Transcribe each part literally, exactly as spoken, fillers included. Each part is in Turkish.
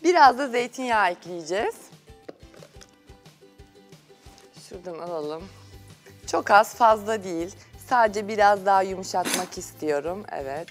Biraz da zeytinyağı ekleyeceğiz. Şuradan alalım. Çok az, fazla değil. Sadece biraz daha yumuşatmak istiyorum. Evet.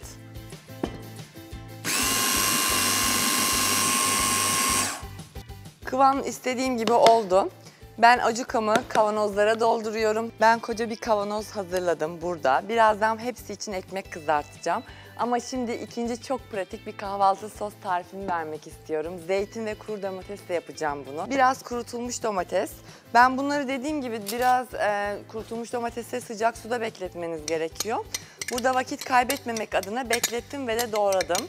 Kıvam istediğim gibi oldu. Ben acukamı kavanozlara dolduruyorum. Ben koca bir kavanoz hazırladım burada. Birazdan hepsi için ekmek kızartacağım. Ama şimdi ikinci çok pratik bir kahvaltı sos tarifini vermek istiyorum. Zeytin ve kuru domatesle yapacağım bunu. Biraz kurutulmuş domates. Ben bunları dediğim gibi biraz e, kurutulmuş domatesi sıcak suda bekletmeniz gerekiyor. Burada vakit kaybetmemek adına beklettim ve de doğradım.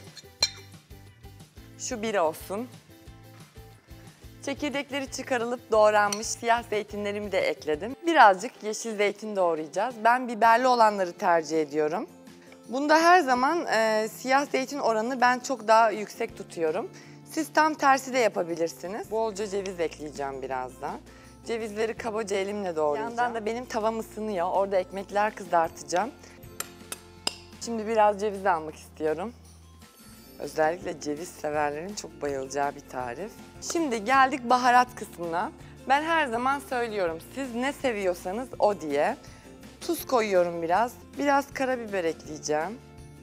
Şu biri olsun. Çekirdekleri çıkarılıp doğranmış siyah zeytinlerimi de ekledim. Birazcık yeşil zeytin doğrayacağız. Ben biberli olanları tercih ediyorum. Bunda her zaman e, siyah zeytin oranını ben çok daha yüksek tutuyorum. Siz tam tersi de yapabilirsiniz. Bolca ceviz ekleyeceğim birazdan. Cevizleri kabaca elimle doğrayacağım. Bir yandan da benim tavam ısınıyor. Orada ekmekler kızartacağım. Şimdi biraz ceviz almak istiyorum. Özellikle ceviz severlerin çok bayılacağı bir tarif. Şimdi geldik baharat kısmına. Ben her zaman söylüyorum siz ne seviyorsanız o diye. Tuz koyuyorum biraz. Biraz karabiber ekleyeceğim.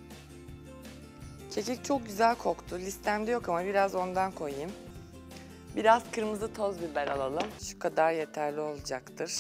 Kekik çok güzel koktu. Listemde yok ama biraz ondan koyayım. Biraz kırmızı toz biber alalım. Şu kadar yeterli olacaktır.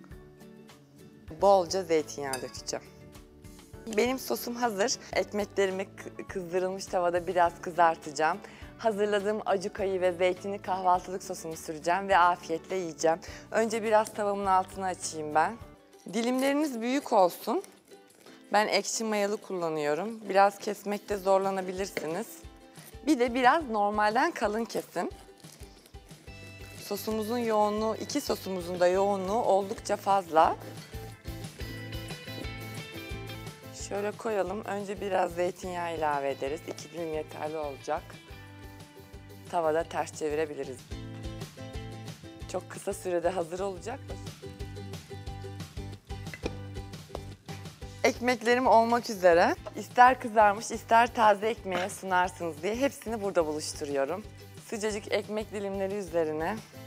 Bolca zeytinyağı dökeceğim. Benim sosum hazır. Ekmeklerimi kızdırılmış tavada biraz kızartacağım. Hazırladığım acukayı ve zeytini kahvaltılık sosumu süreceğim ve afiyetle yiyeceğim. Önce biraz tavamın altını açayım ben. Dilimleriniz büyük olsun. Ben ekşi mayalı kullanıyorum. Biraz kesmekte zorlanabilirsiniz. Bir de biraz normalden kalın kesin. Sosumuzun yoğunluğu, iki sosumuzun da yoğunluğu oldukça fazla. Şöyle koyalım. Önce biraz zeytinyağı ilave ederiz. İki dilim yeterli olacak. Tavada ters çevirebiliriz. Çok kısa sürede hazır olacak. Ekmeklerim olmak üzere. İster kızarmış, ister taze ekmeğe sunarsınız diye hepsini burada buluşturuyorum. Sıcacık ekmek dilimleri üzerine